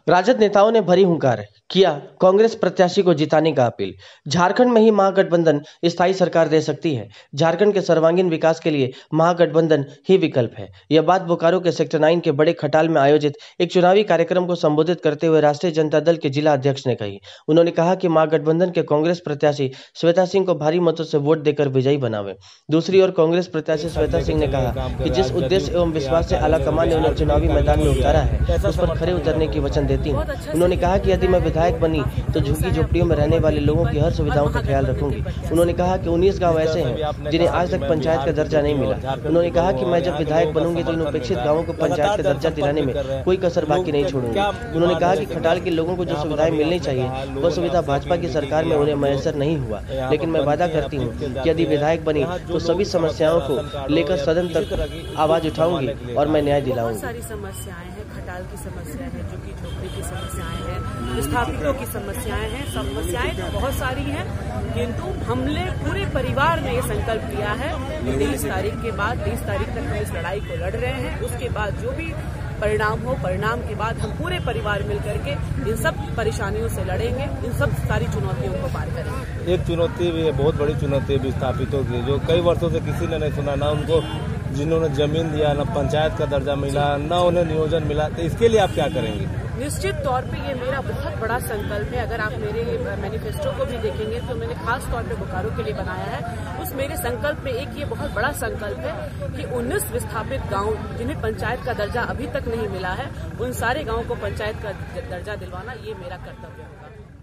राजद नेताओं ने भरी हुंकार, किया कांग्रेस प्रत्याशी को जिताने का अपील। झारखंड में ही महागठबंधन स्थायी सरकार दे सकती है। झारखंड के सर्वांगीण विकास के लिए महागठबंधन ही विकल्प है। यह बात बोकारो के सेक्टर 9 के बड़े खटाल में आयोजित एक चुनावी कार्यक्रम को संबोधित करते हुए राष्ट्रीय जनता दल के जिला अध्यक्ष ने कही। उन्होंने कहा कि महागठबंधन के कांग्रेस प्रत्याशी श्वेता सिंह को भारी मतों से वोट देकर विजयी बनावे। दूसरी ओर कांग्रेस प्रत्याशी श्वेता सिंह ने कहा कि जिस उद्देश्य एवं विश्वास से आलाकमान ने उन्हें चुनावी मैदान में उतारा है, उस पर खरे उतरने की वचन देती हूँ। उन्होंने कहा कि यदि मैं विधायक बनी तो झुग्गी झोपड़ियों में रहने वाले लोगों की हर सुविधाओं का ख्याल रखूंगी। उन्होंने कहा कि 19 गांव ऐसे हैं जिन्हें आज तक पंचायत का दर्जा नहीं मिला। उन्होंने कहा कि मैं जब विधायक बनूंगी तो इन उपेक्षित गांवों को पंचायत का दर्जा दिलाने में कोई कसर बाकी नहीं छोड़ूंगी। उन्होंने कहा कि खटाल के लोगों को जो सुविधाएं मिलनी चाहिए वह सुविधा भाजपा की सरकार में उन्हें मैसर नहीं हुआ, लेकिन मैं वादा करती हूँ कि यदि विधायक बनी तो सभी समस्याओं को लेकर सदन तक आवाज उठाऊंगी और मैं न्याय दिलाऊंगी। सारी समस्याएं हैं, खटाल की समस्या है, झुग्गी झोपड़ी की समस्याएं हैं, विस्थापितों की समस्याएं हैं। समस्याएं तो बहुत सारी हैं, किंतु हमने पूरे परिवार ने ये संकल्प लिया है कि 23 तारीख के बाद 23 तारीख तक हम इस लड़ाई को लड़ रहे हैं। उसके बाद जो भी परिणाम हो, परिणाम के बाद हम पूरे परिवार मिलकर के इन सब परेशानियों से लड़ेंगे, इन सब सारी चुनौतियों को पार करेंगे। एक चुनौती भी है, बहुत बड़ी चुनौती है विस्थापितों की, जो कई वर्षों से किसी ने नहीं सुना, ना उनको जिन्होंने जमीन दिया, ना पंचायत का दर्जा मिला, ना उन्हें नियोजन मिला। तो इसके लिए आप क्या करेंगे? निश्चित तौर पे ये मेरा बहुत बड़ा संकल्प है। अगर आप मेरे मैनिफेस्टो को भी देखेंगे तो मैंने खास तौर पे बोकारो के लिए बनाया है। उस मेरे संकल्प में एक ये बहुत बड़ा संकल्प है कि 19 विस्थापित गांव जिन्हें पंचायत का दर्जा अभी तक नहीं मिला है, उन सारे गांवों को पंचायत का दर्जा दिलवाना ये मेरा कर्तव्य होगा।